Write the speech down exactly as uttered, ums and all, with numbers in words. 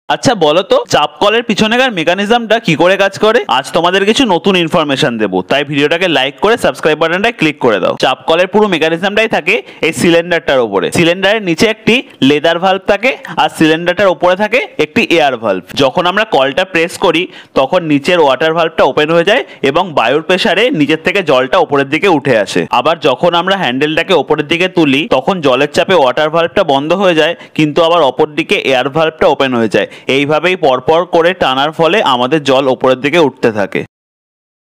আচ্ছা বলো তো, চাপ কলের পিছনেকার মেকানিজমটা কি করে কাজ করে? আজ তোমাদের কিছু নতুন ইনফরমেশন দেবো, তাই ভিডিওটাকে লাইক করে সাবস্ক্রাইব বাটনটায় ক্লিক করে দাও। চাপ কলের পুরো মেকানিজমটাই থাকে এই সিলিন্ডারটার উপরে। সিলিন্ডারের নিচে একটি লেদার ভালভ থাকে আর সিলিন্ডারটার উপরে থাকে একটি এয়ার ভালভ। যখন আমরা কলটা প্রেস করি তখন নিচের ওয়াটার ভালভটা ওপেন হয়ে যায় এবং বায়ুর প্রেসারে নিচের থেকে জলটা উপরের দিকে উঠে আসে। আবার যখন আমরা হ্যান্ডেলটাকে উপরের দিকে তুলি তখন জলের চাপে ওয়াটার ভালভটা বন্ধ হয়ে যায়, কিন্তু আবার অপর দিকে এয়ার ভালভটা ওপেন হয়ে যায়। এইভাবেই পরপর করে টানার ফলে আমাদের জল ওপরের দিকে উঠতে থাকে।